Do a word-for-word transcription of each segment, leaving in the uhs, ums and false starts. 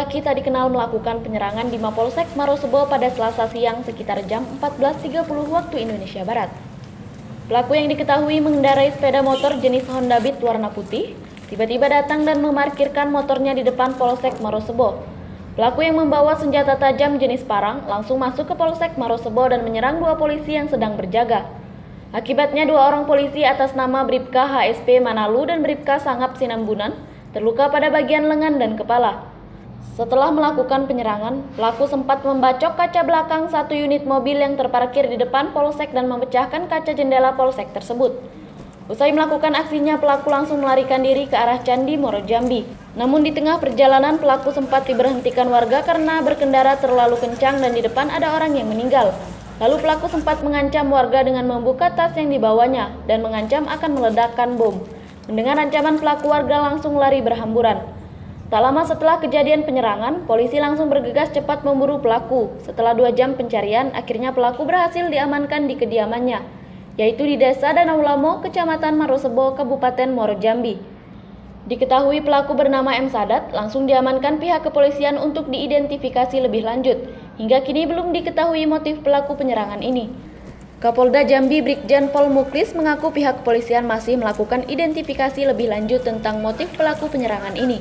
laki tak dikenal melakukan penyerangan di Mapolsek Marosebo pada Selasa siang sekitar jam empat belas tiga puluh waktu Indonesia Barat. Pelaku yang diketahui mengendarai sepeda motor jenis Honda Beat warna putih, tiba-tiba datang dan memarkirkan motornya di depan Polsek Marosebo. Pelaku yang membawa senjata tajam jenis parang langsung masuk ke Polsek Marosebo dan menyerang dua polisi yang sedang berjaga. Akibatnya dua orang polisi atas nama Bribka H S P Manalu dan Bribka Sangap Sinambunan terluka pada bagian lengan dan kepala. Setelah melakukan penyerangan, pelaku sempat membacok kaca belakang satu unit mobil yang terparkir di depan Polsek dan memecahkan kaca jendela Polsek tersebut. Usai melakukan aksinya, pelaku langsung melarikan diri ke arah Candi Moro Jambi. Namun di tengah perjalanan, pelaku sempat diberhentikan warga karena berkendara terlalu kencang dan di depan ada orang yang meninggal. Lalu pelaku sempat mengancam warga dengan membuka tas yang dibawanya dan mengancam akan meledakkan bom. Mendengar ancaman, pelaku, warga langsung lari berhamburan. Tak lama setelah kejadian penyerangan, polisi langsung bergegas cepat memburu pelaku. Setelah dua jam pencarian, akhirnya pelaku berhasil diamankan di kediamannya, yaitu di Desa Danau Lamo, Kecamatan Marosebo, Kabupaten Muaro Jambi. Diketahui pelaku bernama M. Sadat langsung diamankan pihak kepolisian untuk diidentifikasi lebih lanjut. Hingga kini belum diketahui motif pelaku penyerangan ini. Kapolda Jambi Brigjen Pol Muklis mengaku pihak kepolisian masih melakukan identifikasi lebih lanjut tentang motif pelaku penyerangan ini.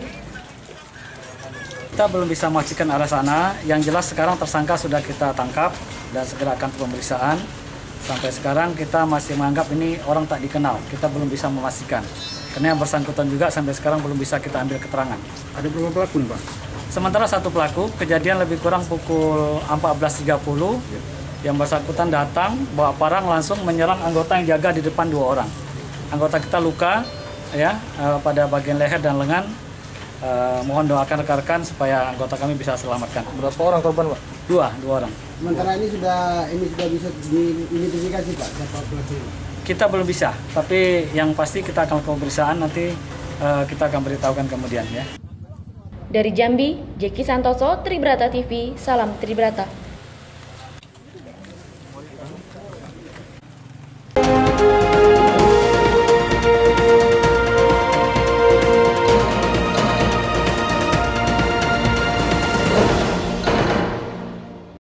Kita belum bisa memastikan arah sana, yang jelas sekarang tersangka sudah kita tangkap dan segera akan pemeriksaan. Sampai sekarang kita masih menganggap ini orang tak dikenal, kita belum bisa memastikan. Karena yang bersangkutan juga sampai sekarang belum bisa kita ambil keterangan. Ada berapa pelaku nih, Pak? Sementara satu pelaku, kejadian lebih kurang pukul empat belas tiga puluh. Yang bersangkutan datang, bawa parang langsung menyerang anggota yang jaga di depan dua orang. Anggota kita luka ya pada bagian leher dan lengan. Uh, mohon doakan rekan-rekan supaya anggota kami bisa selamatkan. Berapa orang korban, Pak? Dua, dua orang. Sementara ini sudah ini sudah bisa diidentifikasi, Pak, siapa pelaku? Kita belum bisa, tapi yang pasti kita akan pemeriksaan nanti uh, kita akan beritahukan kemudian ya. Dari Jambi, Jeki Santoso, Tribrata T V, salam Tribrata.